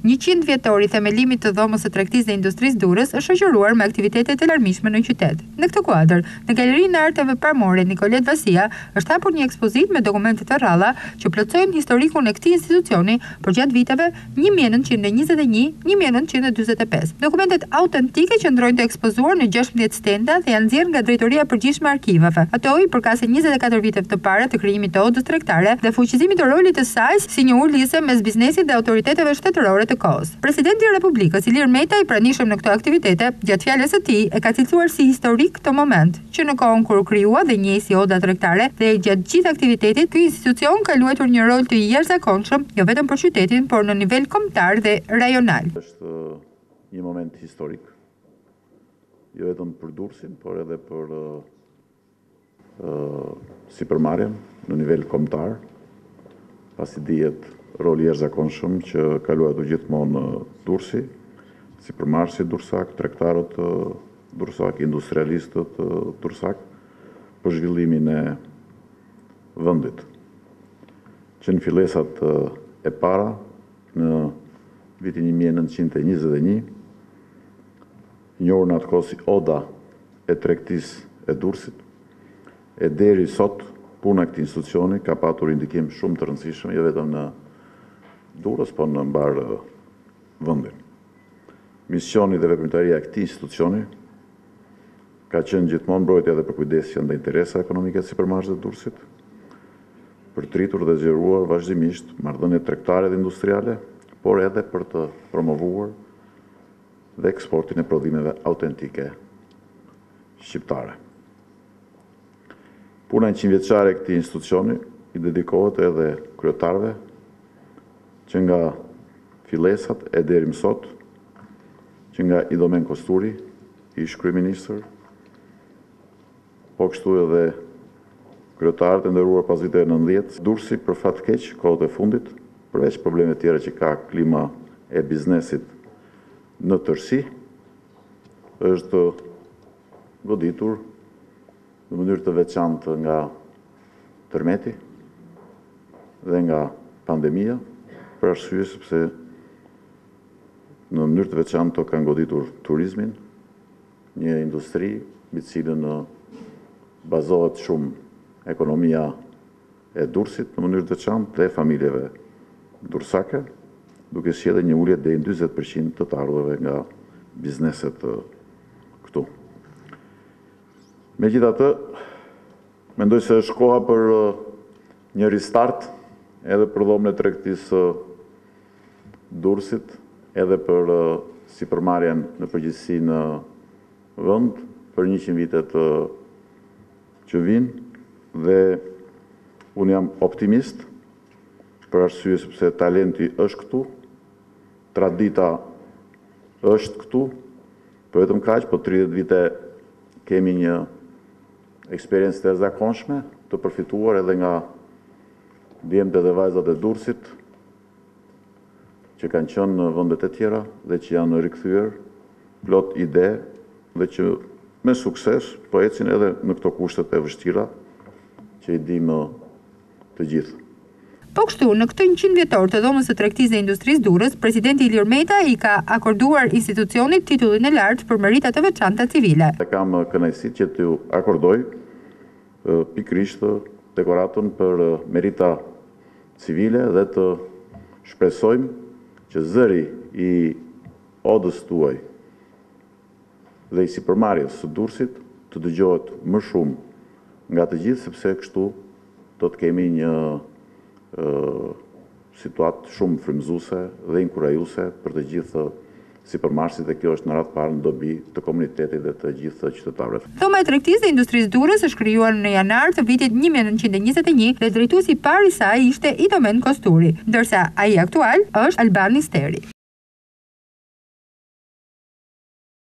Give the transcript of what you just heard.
100 vjetori themelimit të dhomës së tregtisë dhe industrisë Durrës është shoqëruar me aktivitetet e larmishme në qytet. Në këtë kuadër, në Galerinë e Arteve Parmore Nikolet Vasia është hapur një ekspozitë me dokumente të rralla që plotësojnë historikun e këtij institucioni përgjatë viteve 1921-1945. Dokumentet autentike qëndrojnë të ekspozuar në 16 stenda dhe janë nxjerrë nga Drejtoria e Përgjithshme e Arkivave. Ato i përkasin 24 vite të para të krijimit të odës tregtare dhe fuqizimit të rolit të saj si një ulëse mes biznesit dhe autoriteteve shtetërore të kohës. Presidenti i Republikës Ilir Meta, i pranishëm në këto aktivitete, gjatë fjalës së tij e ka cilësuar si historik këtë moment, që në kohën kur u krijua dhe njihej oda tregtare dhe gjatë gjithë aktivitetit, ky institucion ka luajtur një rol të jashtëzakonshëm, jo vetëm për qytetin, por në nivel kombëtar dhe rajonal. Është një moment historik, jo vetëm për Durrësin, por edhe për sipërmarrjen në nivel kombëtar, pasi dihet roli i jashtëzakonshëm që ka luajtur gjithmonë Durrësi, sipërmarrësit durrësak, tregtarët durrësak, industrialistët durrësak për zhvillimin e vendit. Që në fillesat e para në vitin 1921, njohur në atë kohë si Oda e tregtisë e Durrësit, e deri sot puna e këtij institucioni ka patur indikim shumë të rëndësishëm jo vetëm në Durrës, por në mbar vendin. Misioni dhe veprimtaria e këtij institucioni ka qenë gjithmonë mbrojtja dhe përkujdesja ndaj interesave ekonomike të sipërmarrësve të Durrësit, për të rritur dhe zgjeruar vazhdimisht marrëdhëniet tregtare dhe industriale, por edhe për të promovuar dhe eksportin e prodhimeve autentike shqiptare. Puna 100-vjeçare e këtij institucioni i dedikohet edhe kryetarëve që nga fillesat e deri më sot, që nga Idomen Kosturi, ish kryeministër, po kështu edhe kryetarët e nderuar pas viteve 90, Durrësi për fat keq kohët e fundit, përveç probleme tjera që ka klima e biznesit në tërësi, është goditur në mënyrë të veçantë nga tërmeti dhe nga pandemia, për arsye sepse në mënyrë të veçantë kanë goditur turizmin, një industri mbi cilën bazohet shumë ekonomia e Durrësit në mënyrë të veçantë dhe familjeve durrësake, duke sjellë një ulje deri në 40% të ardhurave nga bizneset këtu. Megjithatë, mendoj se është koha për një ristart edhe për dhomën e tregtisë Durrësit, edhe për sipërmarrjen në përgjithësi në vend për 100 vitet që vinë, dhe unë jam optimist për arsye sepse talenti është këtu, tradita është këtu, për vetëm kaq, po 30 vite kemi një eksperiencë të jashtëzakonshme të përfituar edhe nga djemtë dhe vajzat e Durrësit, që kanë qenë në vendet e tjera dhe që janë rikthyer plot ide dhe që me sukses po ecin edhe në këto kushtet e vështira që i dimë të gjithë. Po kështu, në këtë 100 vjetor të dhomës së tregtisë dhe industrisë Durrës, presidenti Ilir Meta i ka akorduar institucionit titullin e lartë për merita të veçanta civile. Kam kënaqësinë që t'ju akordoj pikërisht dekoratën për merita civile dhe të shpresojmë që zëri i odës tuaj dhe i sipërmarrjes së Durrësit të dëgjohet më shumë nga të gjithë, sepse kështu do të kemi një situatë shumë frymëzuese dhe inkurajuese për të gjithë sipërmarrësit, dhe kjo është në radhë parë në dobi të komunitetit dhe të gjithë qytetarëve. Dhoma e tregtisë dhe industrisë Durrës është krijuar në janar të vitit 1921 dhe drejtuesi i parë i saj ishte Idomen Kosturi, ndërsa ai aktual është Albani Steri.